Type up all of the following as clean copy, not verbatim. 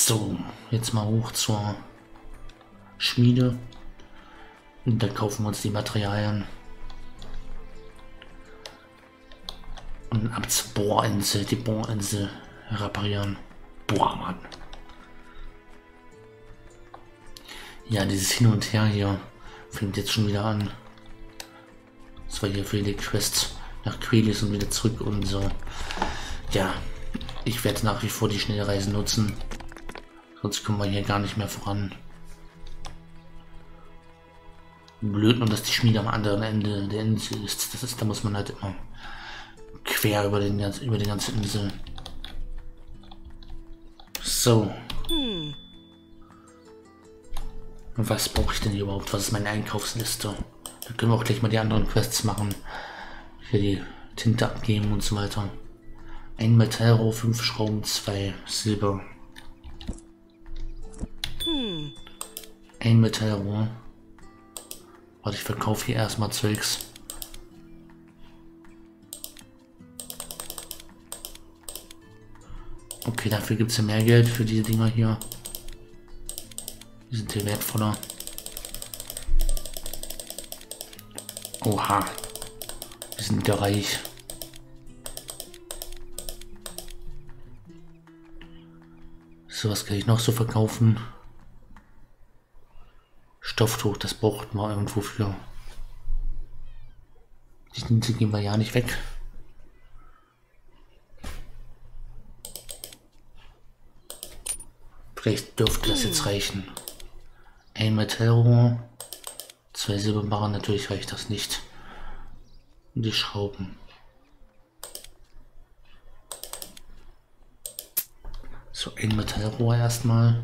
So, jetzt mal hoch zur Schmiede. Und dann kaufen wir uns die Materialien. Und ab zur Bohrinsel, die Bohrinsel reparieren. Boah, Mann. Ja, dieses Hin und Her hier fängt jetzt schon wieder an. Das war hier für die Quests nach Quelis und wieder zurück und so. Ja, ich werde nach wie vor die Schnellreisen nutzen. Sonst kommen wir hier gar nicht mehr voran. Blöd nur, dass die Schmiede am anderen Ende der Insel ist. Das ist, da muss man halt immer quer über die ganze Insel. So. Und was brauche ich denn hier überhaupt? Was ist meine Einkaufsliste? Da können wir auch gleich mal die anderen Quests machen. Hier die Tinte abgeben und so weiter. Ein Metallrohr, 5 Schrauben, 2 Silber. Ein Metallrohr. Warte, ich verkaufe hier erstmal Zeugs. Okay, dafür gibt es ja mehr Geld für diese Dinger hier. Die sind hier wertvoller. Oha. Wir sind wieder reich. So, was kann ich noch so verkaufen? Stofftuch, das braucht man irgendwo für. Die Tinte gehen wir ja nicht weg. Vielleicht dürfte das jetzt reichen. Ein Metallrohr, 2 Silberbarren, natürlich reicht das nicht. Und die Schrauben. So, ein Metallrohr erstmal.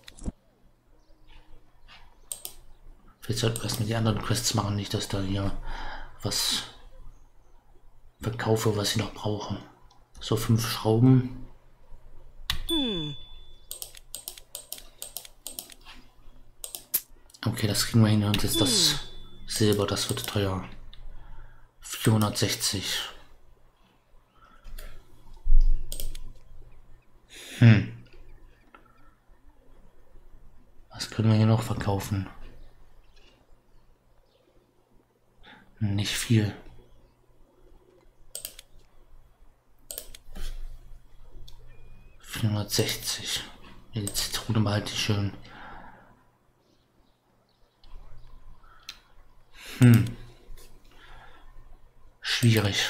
Vielleicht sollten wir erstmal die anderen Quests machen, nicht dass da hier was verkaufe, was ich noch brauche. So, 5 Schrauben. Okay, das kriegen wir hin und jetzt das Silber, das wird teuer. 460. Was können wir hier noch verkaufen? Nicht viel. 460. Die Zitrone behalte ich schön. Schwierig.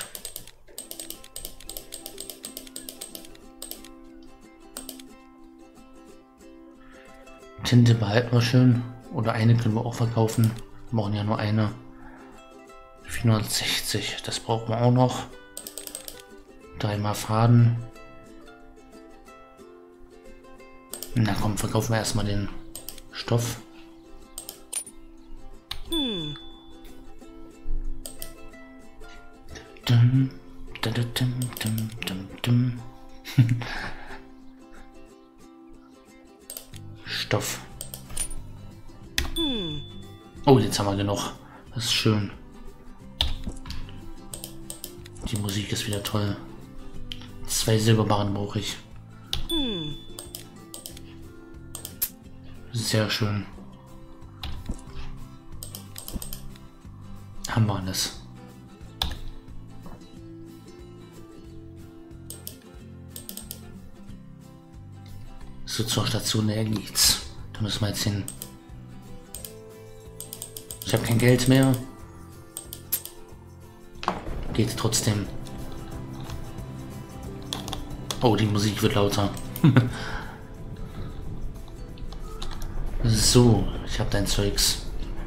Tinte behalten wir schön. Oder eine können wir auch verkaufen. Wir brauchen ja nur eine. 460, das brauchen wir auch noch. 3 Faden. Na komm, verkaufen wir erstmal den Stoff. Stoff. Oh, jetzt haben wir genug. Das ist schön. Die Musik ist wieder toll. 2 Silberbarren brauche ich. Sehr schön. Haben wir alles. So, zur Station der Elite. Da müssen wir jetzt hin. Ich habe kein Geld mehr. Geht trotzdem. Oh, die Musik wird lauter. So, ich habe dein Zeugs.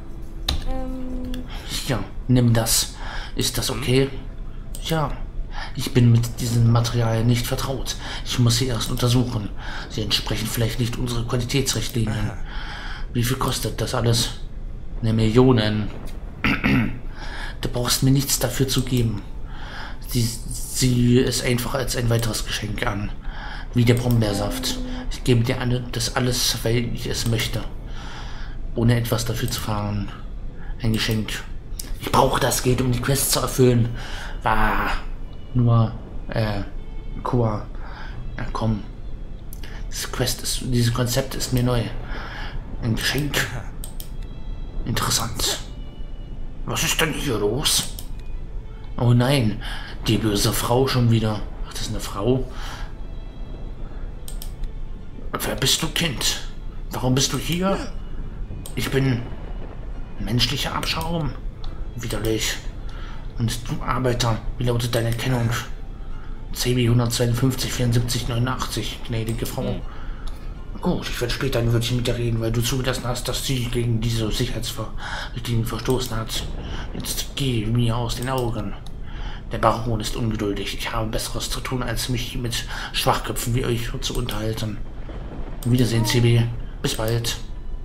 Ja, nimm das. Ist das okay? Ja, ich bin mit diesen Materialien nicht vertraut. Ich muss sie erst untersuchen. Sie entsprechen vielleicht nicht unseren Qualitätsrichtlinien. Wie viel kostet das alles? 1 Million. Du brauchst mir nichts dafür zu geben. Sie ist einfach als ein weiteres Geschenk an. Wie der Brombeersaft. Ich gebe dir das alles, weil ich es möchte. Ohne etwas dafür zu fahren. Ein Geschenk. Ich brauche das Geld, um die Quest zu erfüllen. Nur, Kua. Ja, komm. Dieses Konzept ist mir neu. Ein Geschenk. Interessant. Was ist denn hier los? Oh nein, die böse Frau schon wieder. Ach, das ist eine Frau. Wer bist du, Kind? Warum bist du hier? Ich bin menschlicher Abschaum. Widerlich. Und du Arbeiter, wie lautet deine Kennung? CB 152 74 89, gnädige Frau. Gut, ich werde später ein Wörtchen mit dir reden, weil du zugelassen hast, dass sie gegen diese Sicherheitsrichtlinien verstoßen hat. Jetzt geh mir aus den Augen. Der Baron ist ungeduldig. Ich habe Besseres zu tun, als mich mit Schwachköpfen wie euch zu unterhalten. Wiedersehen, CB. Bis bald.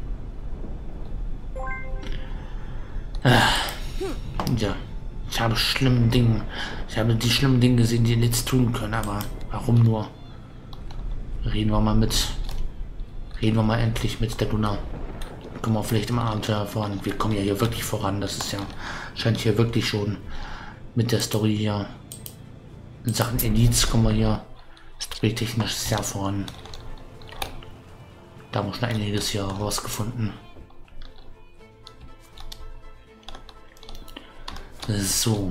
Ja, ich habe die schlimmen Dinge gesehen, die nichts tun können, aber warum nur? Reden wir mal endlich mit der Luna. Kommen wir vielleicht im Abenteuer voran. Wir kommen ja hier wirklich voran. Das ist ja, scheint hier wirklich schon mit der Story hier. In Sachen Elites kommen wir hier storytechnisch sehr voran. Da haben wir schon einiges hier rausgefunden. So.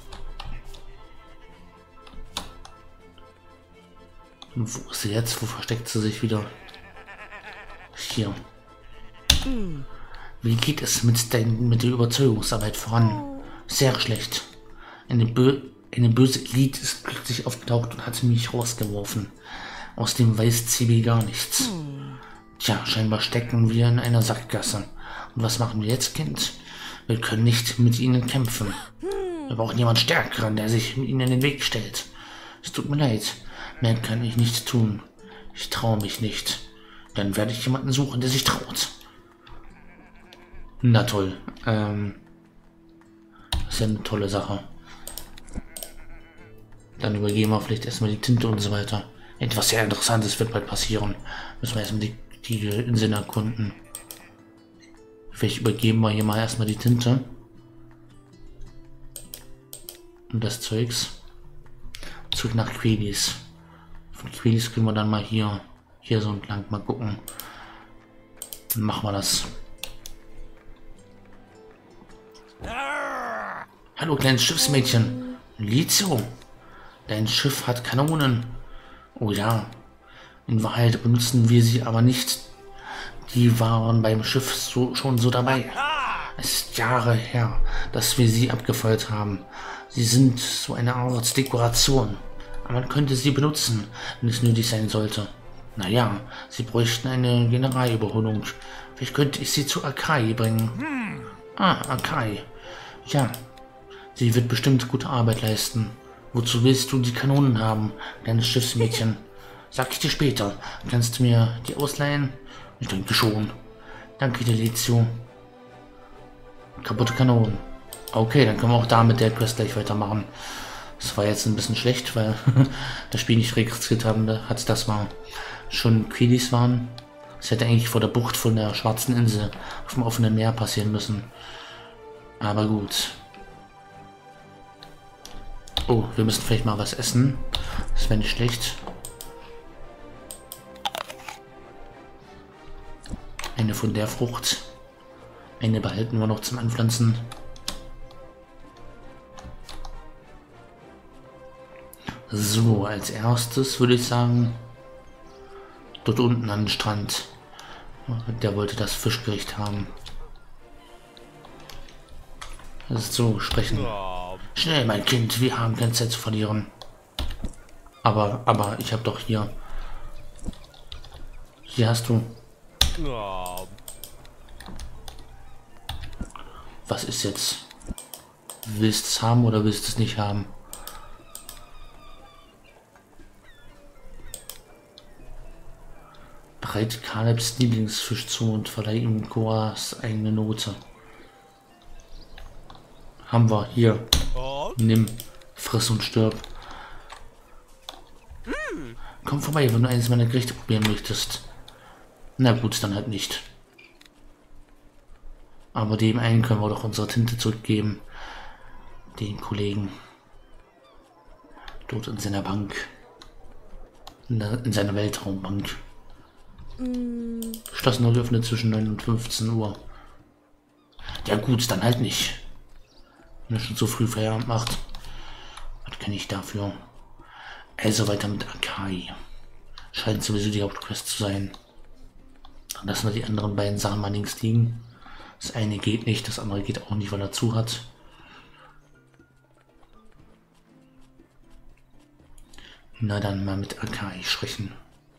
Und wo ist sie jetzt? Wo versteckt sie sich wieder? Hier. Wie geht es mit der Überzeugungsarbeit voran? Sehr schlecht. Eine böse Elite ist plötzlich aufgetaucht und hat mich rausgeworfen. Aus dem weiß CB gar nichts. Tja, scheinbar stecken wir in einer Sackgasse. Und was machen wir jetzt, Kind? Wir können nicht mit ihnen kämpfen. Wir brauchen jemanden Stärkeren, der sich ihnen in den Weg stellt. Es tut mir leid. Mehr kann ich nicht tun. Ich traue mich nicht. Dann werde ich jemanden suchen, der sich traut. Na toll. Das ist ja eine tolle Sache. Dann übergeben wir vielleicht erstmal die Tinte und so weiter. Etwas sehr Interessantes wird bald passieren. Müssen wir erstmal die Inseln erkunden. Vielleicht übergeben wir hier mal erstmal die Tinte. Und das Zeugs. Zurück nach Quelis. Von Quelis können wir dann mal hier so entlang mal gucken. Dann machen wir das. Hallo, kleines Schiffsmädchen. Lizio, dein Schiff hat Kanonen. Oh ja. In Wahrheit benutzen wir sie aber nicht. Die waren beim Schiff schon so dabei. Es ist Jahre her, dass wir sie abgefeuert haben. Sie sind so eine Art Dekoration. Aber man könnte sie benutzen, wenn es nötig sein sollte. Naja, sie bräuchten eine Generalüberholung. Vielleicht könnte ich sie zu Akai bringen. Ah, Akai. Ja, sie wird bestimmt gute Arbeit leisten. Wozu willst du die Kanonen haben, kleines Schiffsmädchen? Sag ich dir später. Kannst du mir die ausleihen? Ich denke schon. Danke, Delizio. Kaputte Kanonen. Okay, dann können wir auch da mit der Quest gleich weitermachen. Das war jetzt ein bisschen schlecht, weil das Spiel nicht registriert haben hat, dass wir schon Quelis waren. Das hätte eigentlich vor der Bucht von der Schwarzen Insel auf dem offenen Meer passieren müssen. Aber gut. Oh, wir müssen vielleicht mal was essen. Das wäre nicht schlecht. Eine von der Frucht. Eine behalten wir noch zum Anpflanzen. So, als erstes würde ich sagen, dort unten an den Strand. Der wollte das Fischgericht haben. So, sprechen. Schnell, mein Kind, wir haben keine Zeit zu verlieren. Aber ich habe doch hier. Hier hast du. Was ist jetzt? Willst du es haben oder willst du es nicht haben? Bereit Kalebs Lieblingsfisch zu und verleih ihm Koas eigene Note. Haben wir hier. Nimm, friss und stirb. Komm vorbei, wenn du eines meiner Gerichte probieren möchtest. Na gut, dann halt nicht. Aber dem einen können wir doch unsere Tinte zurückgeben. Den Kollegen. Dort in seiner Bank. In seiner Weltraumbank. Geschlossen und geöffnet zwischen 9 und 15 Uhr. Ja gut, dann halt nicht. Wenn er schon so früh Feierabend macht. Was kann ich dafür? Also weiter mit Akai. Scheint sowieso die Hauptquest zu sein. Dann lassen wir die anderen beiden Sachen mal links liegen. Das eine geht nicht, das andere geht auch nicht, weil er zu hat. Na dann mal mit Akai sprechen.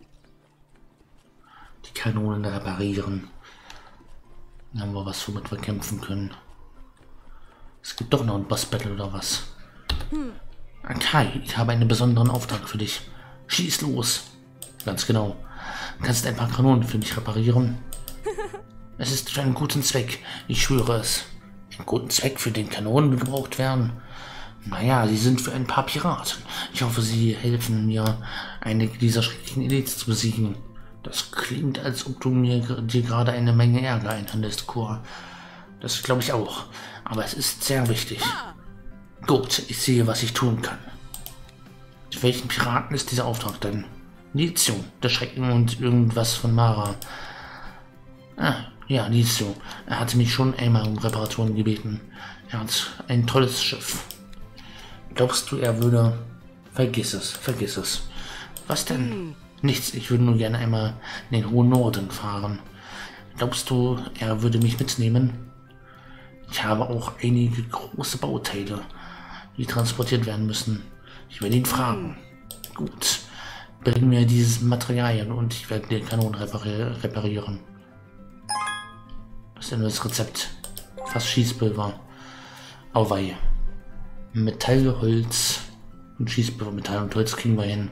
Die Kanonen reparieren. Dann haben wir was, womit wir kämpfen können. Es gibt doch noch ein Boss-Battle oder was? Akai, ich habe einen besonderen Auftrag für dich. Schieß los. Ganz genau. Du kannst ein paar Kanonen für mich reparieren. Es ist für einen guten Zweck. Ich schwöre es. Einen guten Zweck, für den Kanonen gebraucht werden? Naja, sie sind für ein paar Piraten. Ich hoffe, sie helfen mir, einige dieser schrecklichen Elites zu besiegen. Das klingt, als ob du dir gerade eine Menge Ärger einhandelst, Chor. Das glaube ich auch. Aber es ist sehr wichtig. Gut, ich sehe, was ich tun kann. Für welchen Piraten ist dieser Auftrag denn? Nizio, der Schrecken und irgendwas von Mara. Ah, ja, Nizio. Er hatte mich schon einmal um Reparaturen gebeten. Er hat ein tolles Schiff. Glaubst du, er würde... Vergiss es, vergiss es. Was denn? Nichts, ich würde nur gerne einmal in den hohen Norden fahren. Glaubst du, er würde mich mitnehmen? Ich habe auch einige große Bauteile, die transportiert werden müssen. Ich werde ihn fragen. Gut, bring mir dieses Materialien und ich werde die Kanonen reparieren. Das ist ja nur das Rezept. Fast Schießpulver. Auweih. Metall, Holz und Schießpulver. Metall und Holz kriegen wir hin.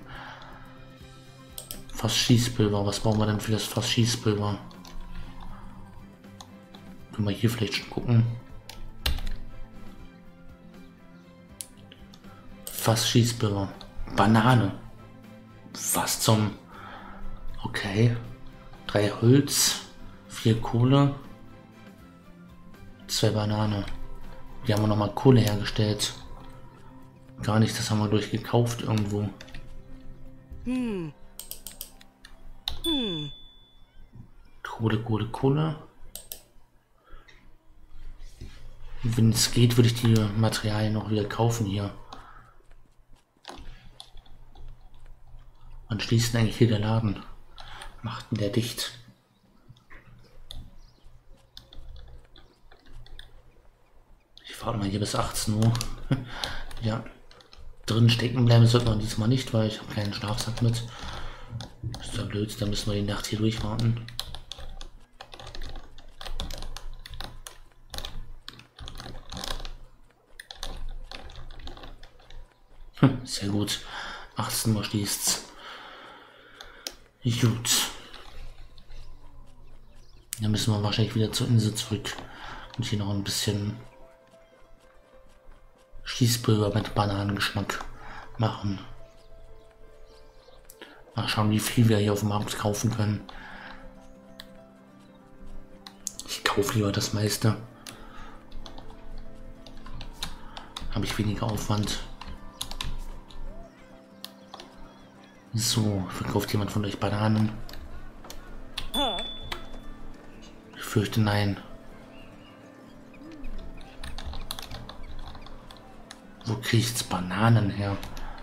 Fast Schießpulver. Was brauchen wir denn für das Fast Schießpulver? Können wir hier vielleicht schon gucken. Fast Schießpulver. Banane. Was zum... Okay. 3 Holz. 4 Kohle. 2 Banane. Hier haben wir nochmal Kohle hergestellt. Gar nicht, das haben wir durchgekauft irgendwo. Kohle, Kohle, Kohle. Wenn es geht, würde ich die Materialien noch wieder kaufen hier. Wann schließt denn eigentlich hier der Laden? Macht denn der dicht? Ich warte mal hier bis 18 Uhr. Ja. Drin stecken bleiben sollten wir diesmal nicht, weil ich habe keinen Schlafsack mit. Ist ja blöd, dann müssen wir die Nacht hier durchwarten. Sehr gut. 18 Uhr schließt's. Gut. Dann müssen wir wahrscheinlich wieder zur Insel zurück und hier noch ein bisschen Schießpulver mit Bananengeschmack machen. Mal schauen, wie viel wir hier auf dem Markt kaufen können. Ich kaufe lieber das meiste. Habe ich weniger Aufwand. So, verkauft jemand von euch Bananen? Ich fürchte nein. Wo kriege ich jetzt Bananen her?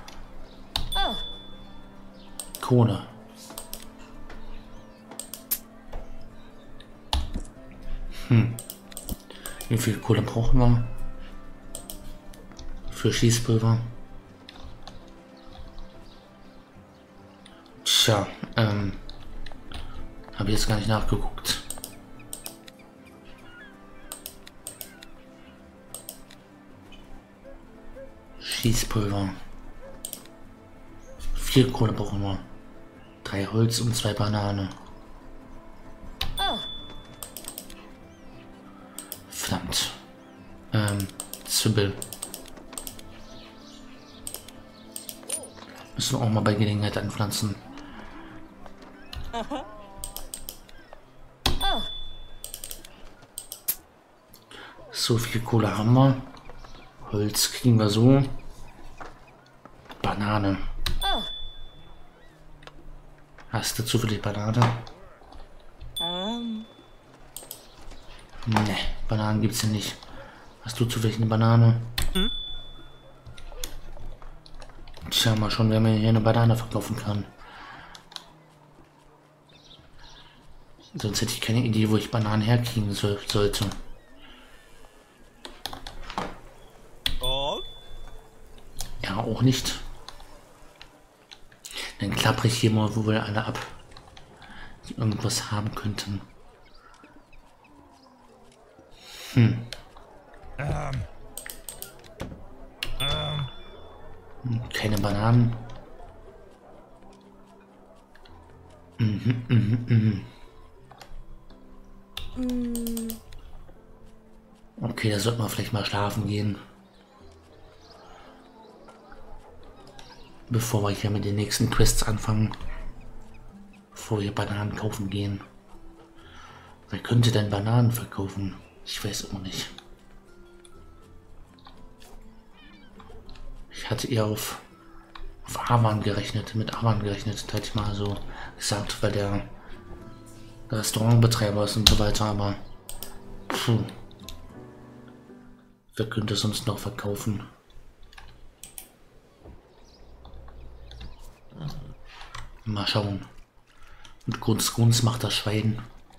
Kohle. Wie viel Kohle brauchen wir? Für Schießpulver? Tja, habe ich jetzt gar nicht nachgeguckt. Schießpulver. 4 Kohle brauchen wir. 3 Holz und 2 Banane. Verdammt. Zwiebel. Müssen wir auch mal bei Gelegenheit anpflanzen. So viel Kohle haben wir. Holz kriegen wir so. Banane. Hast du zufällig Banane? Ne, Bananen gibt's hier nicht. Hast du zufällig eine Banane? Tja, mal schon, wer mir hier eine Banane verkaufen kann. Sonst hätte ich keine Idee, wo ich Bananen herkriegen sollte. Oh. Ja, auch nicht. Dann klappere ich hier mal wohl alle ab, die irgendwas haben könnten. Keine Bananen. Okay, da sollten wir vielleicht mal schlafen gehen. Bevor wir hier mit den nächsten Quests anfangen. Bevor wir Bananen kaufen gehen. Wer könnte denn Bananen verkaufen? Ich weiß auch nicht. Ich hatte eher auf Avan gerechnet, mit Avan gerechnet, hätte ich mal so gesagt, weil der Restaurantbetreiber ist und so weiter, aber puh. Wer könnte sonst noch verkaufen? Mal schauen. Und Grunz macht das Schwein.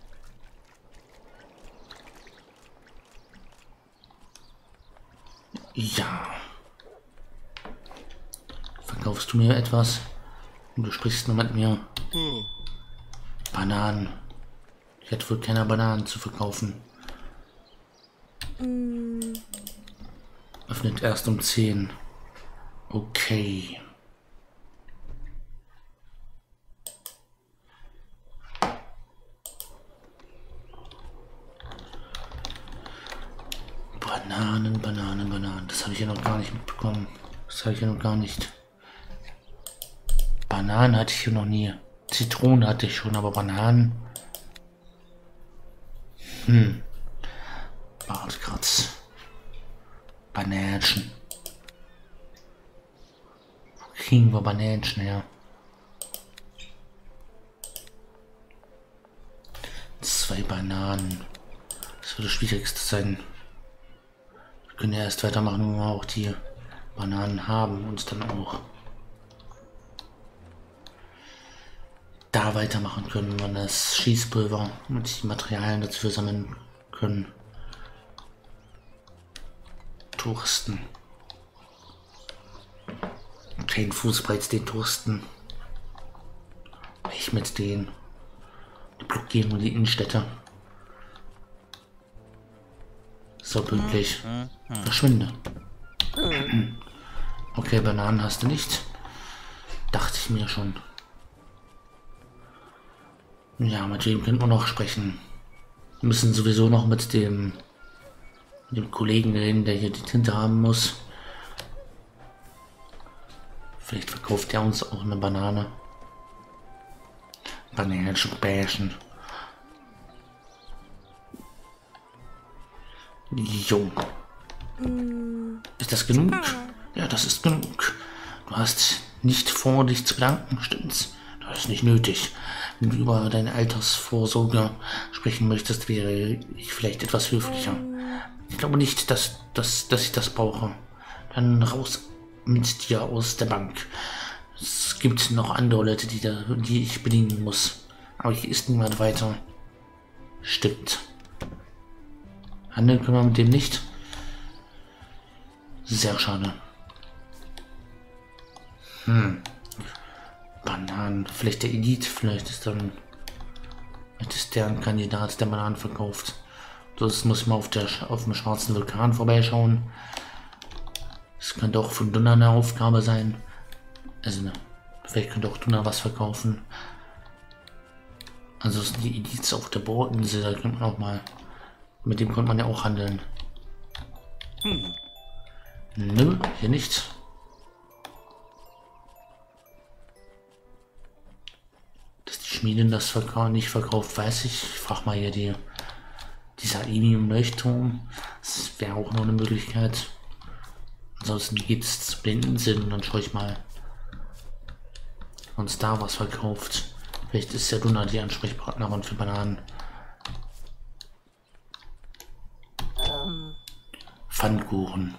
Ja. Verkaufst du mir etwas? Und du sprichst nur mit mir. Bananen. Ich hätte wohl keine Bananen zu verkaufen. Öffnet erst um 10. Okay. Bananen. Das habe ich ja noch gar nicht mitbekommen. Das habe ich ja noch gar nicht. Bananen hatte ich hier noch nie. Zitronen hatte ich schon, aber Bananen. Bartkratz. Bananchen. Wo kriegen wir Bananchen her? 2 Bananen. Das wird das Schwierigste sein. Wir können ja erst weitermachen, wenn wir auch die Bananen haben und dann auch da weitermachen können, wenn wir das Schießpulver und die Materialien dazu sammeln können. Touristen. Kein Fußbreit den Touristen. Ich mit denen. Die blockieren nur die Innenstädte. So pünktlich. Verschwinde. Okay, Bananen hast du nicht. Dachte ich mir schon. Ja, mit wem könnten wir noch sprechen? Wir müssen sowieso noch mit dem Kollegen reden, der hier die Tinte haben muss. Vielleicht verkauft er uns auch eine Banane. Bananischen Bärchen. Jo. Ist das genug? Ja, das ist genug. Du hast nicht vor, dich zu bedanken, stimmt's? Das ist nicht nötig. Wenn du über deine Altersvorsorge sprechen möchtest, wäre ich vielleicht etwas höflicher. Ich glaube nicht, dass ich das brauche. Dann raus mit dir aus der Bank. Es gibt noch andere Leute, die ich bedienen muss. Aber hier ist niemand weiter. Stimmt. Handeln können wir mit dem nicht. Sehr schade. Bananen. Vielleicht der Elite. Vielleicht ist der ein Kandidat, der Bananen verkauft. Das muss ich mal auf dem schwarzen Vulkan vorbeischauen. Das könnte auch von Dunna eine Aufgabe sein. Also, vielleicht könnte auch Dunna was verkaufen. Ansonsten die Elites auf der Bohrinsel, da könnte man auch mal. Mit dem konnte man ja auch handeln. Nö, hier nicht. Dass die Schmiedin das nicht verkauft, weiß ich. Ich frage mal hier dieser Aluminium-Leuchtturm. Das wäre auch noch eine Möglichkeit. Ansonsten geht es zu den Inseln und dann schaue ich mal, ob uns da was verkauft. Vielleicht ist ja Dunna die Ansprechpartnerin für Bananen. Pfannkuchen.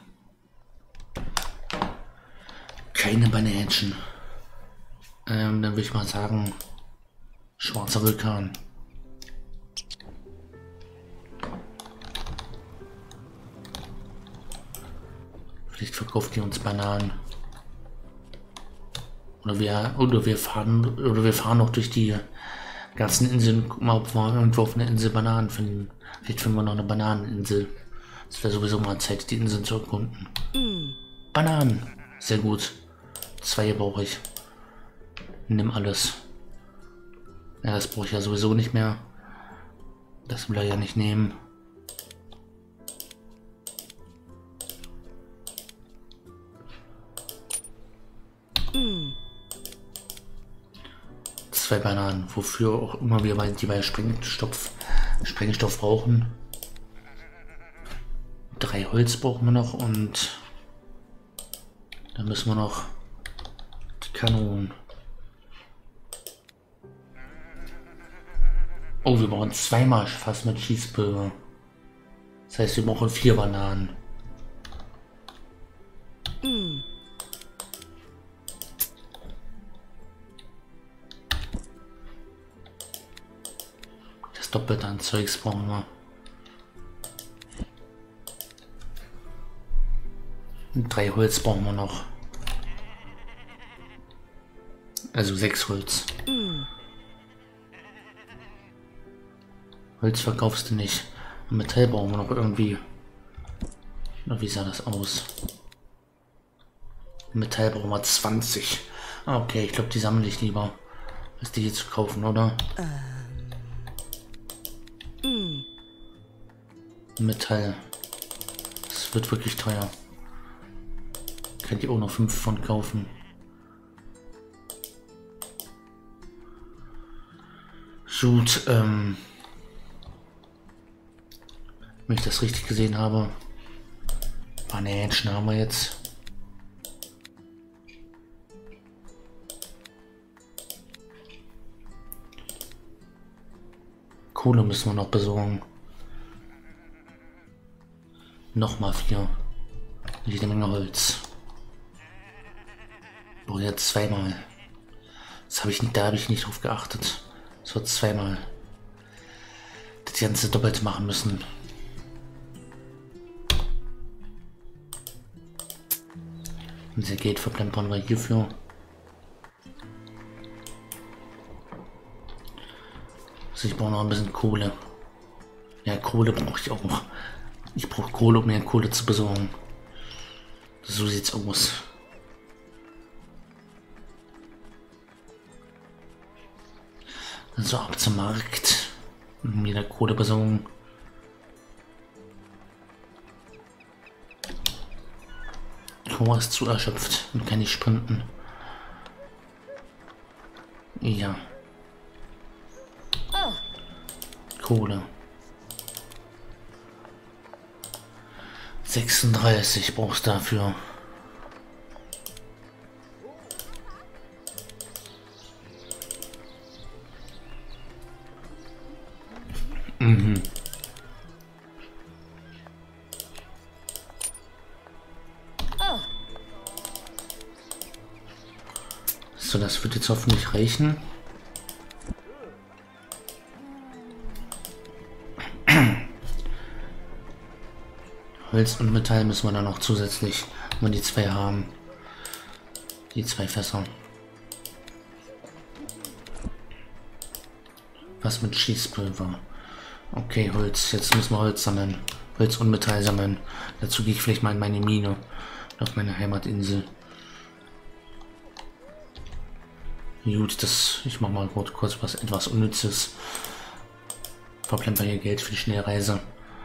Keine Bananchen. Dann würde ich mal sagen, schwarzer Vulkan. Vielleicht verkauft die uns Bananen. Oder wir fahren noch durch die ganzen Inseln. Guck mal, ob wir irgendwo auf einer Insel Bananen finden. Vielleicht finden wir noch eine Bananeninsel. Es wäre sowieso mal Zeit, die Inseln zu erkunden. Bananen. Sehr gut. 2 brauche ich. Nimm alles. Ja, das brauche ich ja sowieso nicht mehr. Das will er ja nicht nehmen. Zwei Bananen, wofür auch immer wir die bei Sprengstoff brauchen. 3 Holz brauchen wir noch und dann müssen wir noch die Kanonen. Oh, wir brauchen 2-mal fast mit Schießpulver. Das heißt, wir brauchen 4 Bananen. Das Doppelte an Zeugs brauchen wir. Und 3 Holz brauchen wir noch. Also 6 Holz. Holz verkaufst du nicht. Metall brauchen wir noch irgendwie. Na, wie sah das aus? Metall brauchen wir 20. Okay, ich glaube, die sammle ich lieber, als die hier zu kaufen, oder? Metall. Das wird wirklich teuer. Könnt ihr auch noch 5 von kaufen. Gut, wenn ich das richtig gesehen habe. Bananchen haben wir jetzt. Kohle müssen wir noch besorgen. Nochmal 4. Jede Menge Holz. Oh, jetzt 2-mal. Das habe ich nicht, da habe ich nicht drauf geachtet. Es wird 2-mal. Das Ganze doppelt machen müssen. Unser Geld verplempern wir hierfür. Also ich brauche noch ein bisschen Kohle. Ja, Kohle brauche ich auch. Ich brauche Kohle, um mehr Kohle zu besorgen. So sieht's aus. So, ab zum Markt. Wieder Kohle besorgen. Kohle ist zu erschöpft und kann nicht sprinten. Ja. Kohle. 36 brauchst du dafür. So, das wird jetzt hoffentlich reichen. Holz und Metall müssen wir dann noch zusätzlich, wenn wir die 2 haben. Die 2 Fässer. Was mit Schießpulver? Okay, Holz. Jetzt müssen wir Holz sammeln. Holz und Metall sammeln. Dazu gehe ich vielleicht mal in meine Mine. Auf meine Heimatinsel. Gut, ich mache mal kurz etwas Unnützes. Verplemper hier Geld für die Schnellreise.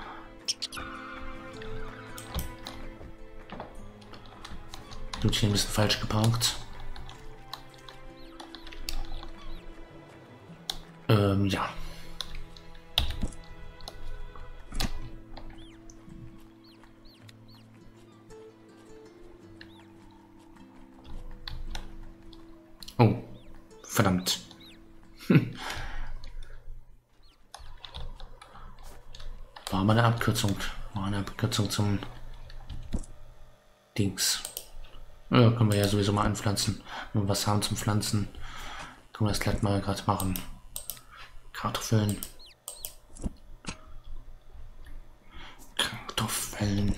Gut, hier ein bisschen falsch geparkt. Ja. Oh, verdammt. War mal eine Abkürzung. War eine Abkürzung zum Dings. Ja, können wir ja sowieso mal anpflanzen. Wenn wir was haben zum Pflanzen, können wir das gleich mal gerade machen. Kartoffeln. Kartoffeln.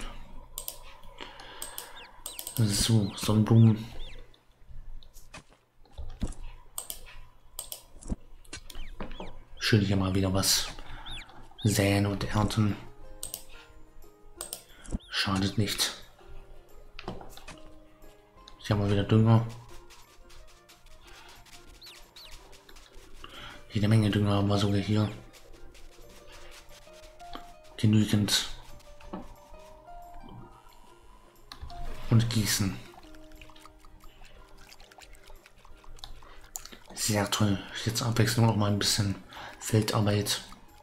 So, Sonnenblumen. Schön hier mal wieder was säen und ernten. Schadet nicht. Hier haben wir wieder Dünger. Jede Menge Dünger haben wir sogar hier. Genügend. Und gießen. Sehr toll. Jetzt Abwechslung auch mal ein bisschen Feldarbeit.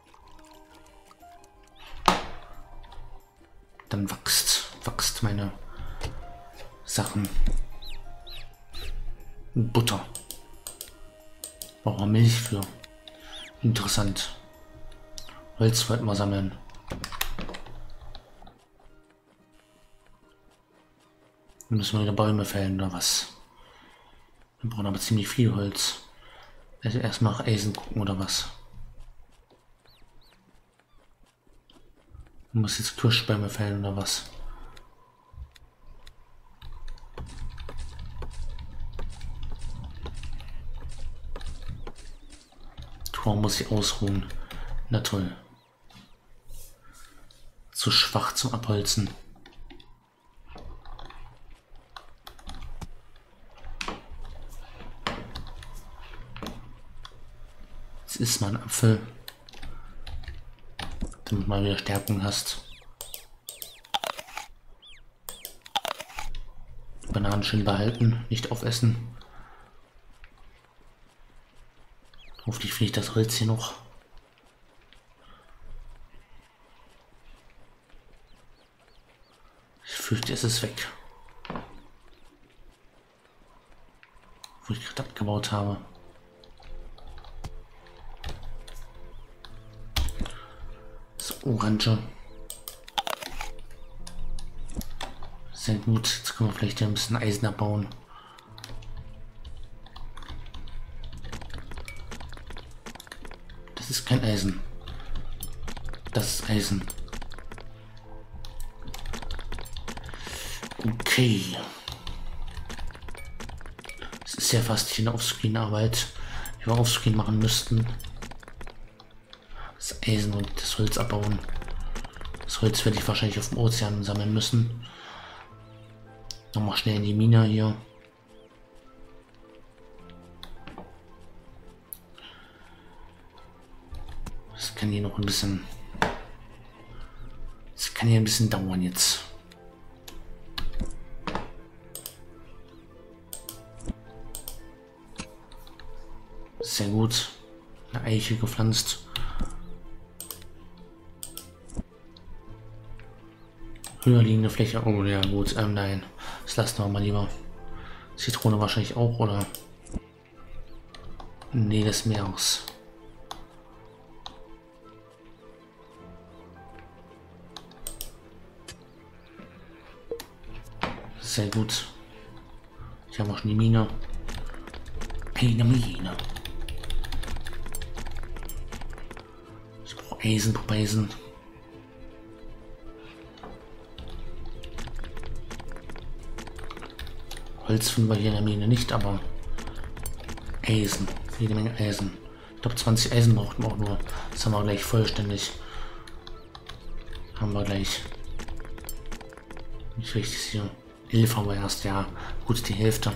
Dann wächst meine Sachen. Butter. Brauchen wir Milch für. Interessant. Holz wollten wir sammeln. Dann müssen wir wieder Bäume fällen oder was? Wir brauchen aber ziemlich viel Holz. Also erstmal nach Eisen gucken oder was? Ich muss jetzt Kirschbäume fällen oder was? Tor muss ich ausruhen. Na toll. Zu schwach zum Abholzen. Jetzt isst man Apfel, damit man wieder Stärkung hast. Bananen schön behalten, nicht aufessen. Hoffentlich fliegt das Holz hier noch. Ich fürchte, es ist weg. Wo ich gerade abgebaut habe. Das Orange. Sehr gut. Jetzt können wir vielleicht hier ein bisschen Eisen abbauen. Das ist kein Eisen. Das ist Eisen. Okay. Es ist ja fast hier eine Offscreen-Arbeit, die wir Offscreen machen müssten. Das Eisen und das Holz abbauen. Das Holz werde ich wahrscheinlich auf dem Ozean sammeln müssen. Nochmal schnell in die Mine hier. Das kann hier noch ein bisschen... Das kann hier ein bisschen dauern jetzt. Sehr gut. Eine Eiche gepflanzt. Höher liegende Fläche. Oh ja gut. Nein. Das lassen wir mal lieber. Zitrone wahrscheinlich auch, oder? Nee, des Meeres. Sehr gut. Ich habe auch schon die Mine. Eine Mine. Ich brauche Eisen, Eisen. Holz finden wir hier in der Mine nicht, aber Eisen. Jede Menge Eisen. Ich glaube 20 Eisen brauchten wir auch nur. Das haben wir gleich vollständig. Haben wir gleich. Nicht richtig hier. 11 haben wir erst, ja. Gut, die Hälfte.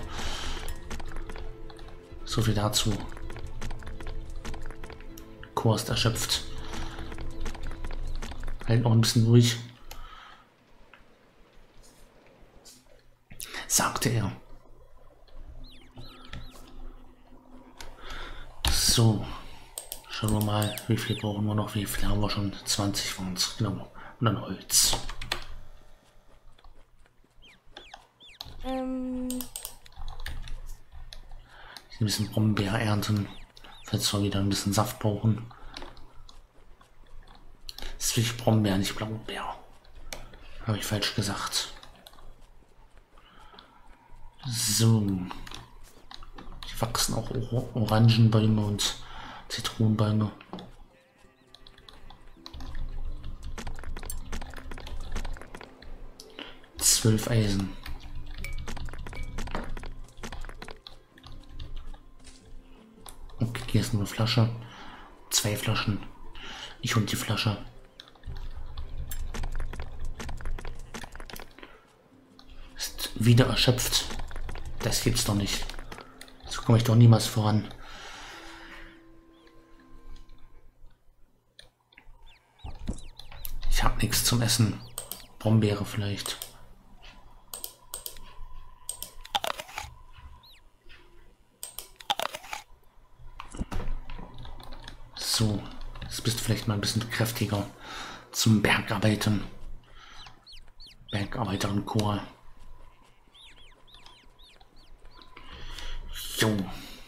So viel dazu. Chor ist erschöpft. Halt noch ein bisschen durch. Sagte er. So. Schauen wir mal, wie viel brauchen wir noch. Wie viel haben wir schon? 20 von uns. Genau. Und dann Holz. Ein bisschen Brombeer ernten, falls wir wieder ein bisschen Saft brauchen. Das ist wirklich Brombeer, nicht Blaubeer. Habe ich falsch gesagt. So. Hier wachsen auch Orangenbäume und Zitronenbäume. Zwölf Eisen. Okay, hier ist nur eine Flasche. 2 Flaschen. Ich und die Flasche. Ist wieder erschöpft. Das gibt's doch nicht. So komme ich doch niemals voran. Ich habe nichts zum Essen. Brombeere vielleicht. So, jetzt bist du vielleicht mal ein bisschen kräftiger zum Bergarbeiten. Bergarbeiterin-Chor. Jo.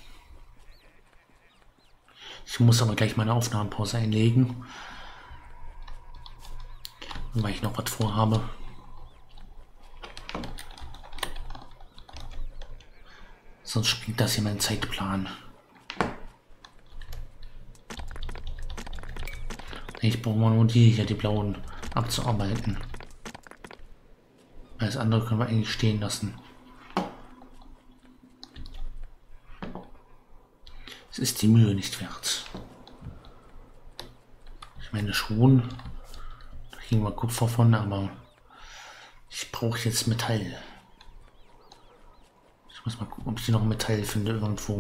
Ich muss aber gleich meine Aufnahmepause einlegen, weil ich noch was vorhabe. Sonst springt das hier mein Zeitplan. Ich brauche nur die hier, die blauen, abzuarbeiten. Alles andere können wir eigentlich stehen lassen. Es ist die Mühe nicht wert. Ich meine schon, da kriegen wir Kupfer von, aber ich brauche jetzt Metall. Ich muss mal gucken, ob ich hier noch Metall finde irgendwo.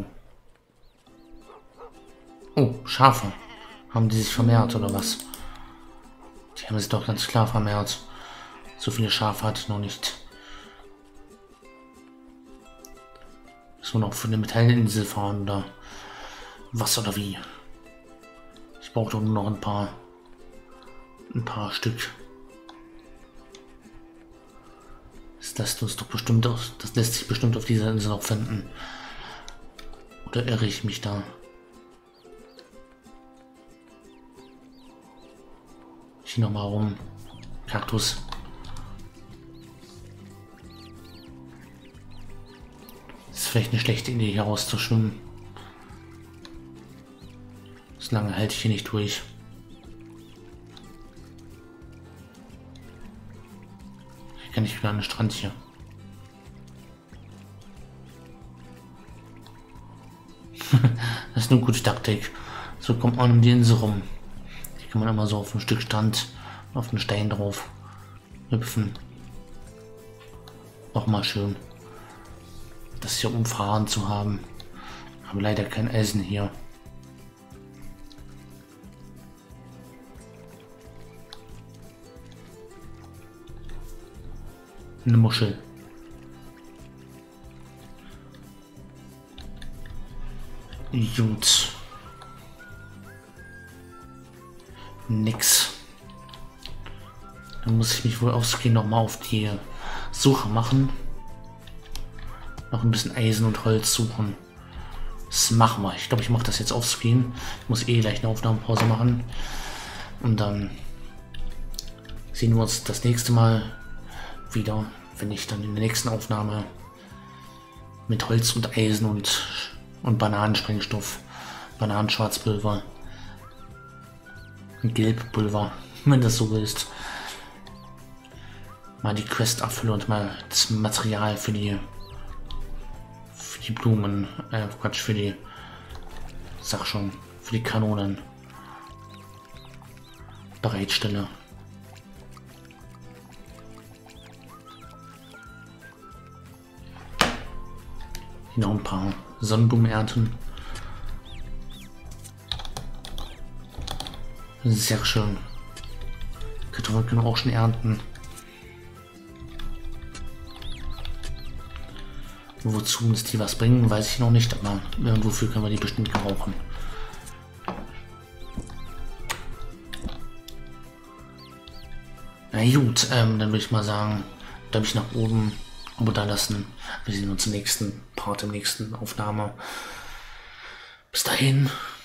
Oh, Schafe. Haben die sich vermehrt oder was? Die haben sich doch ganz klar vermehrt. So viele Schafe hatte ich noch nicht. So noch für eine Metallinsel fahren oder was oder wie? Ich brauche doch nur noch ein paar Stück. Das lässt uns doch bestimmt, das lässt sich bestimmt auf dieser Insel noch finden. Oder irre ich mich da? Hier nochmal rum. Kaktus. Ist vielleicht eine schlechte Idee, hier rauszuschwimmen. So lange halte ich hier nicht durch. Hier kann ich wieder an den Strand hier. Das ist eine gute Taktik. So kommt man um die Insel rum. Hier kann man immer so auf ein Stück Strand, auf einen Stein drauf hüpfen. Auch mal schön, das hier umfahren zu haben. Aber leider kein Eisen hier. Eine Muschel. Gut. Nix. Dann muss ich mich wohl aufscreen nochmal auf die Suche machen. Noch ein bisschen Eisen und Holz suchen. Das machen wir. Ich glaube, ich mache das jetzt offscreen. Ich muss eh gleich eine Aufnahmepause machen. Und dann sehen wir uns das nächste Mal wieder, wenn ich dann in der nächsten Aufnahme mit Holz und Eisen und Bananensprengstoff, Bananenschwarzpulver, Gelbpulver, wenn das so ist, mal die Quest abfülle und mal das Material für die Blumen, Quatsch, für die Kanonen bereitstelle. Hier noch ein paar Sonnenblumen ernten. Sehr schön. Kartoffeln können wir auch schon ernten. Wozu uns die was bringen, weiß ich noch nicht, aber wofür können wir die bestimmt gebrauchen. Na gut, dann würde ich mal sagen, Däumchen nach oben, Abo da lassen. Wir sehen uns im nächsten Part, im nächsten Aufnahme. Bis dahin.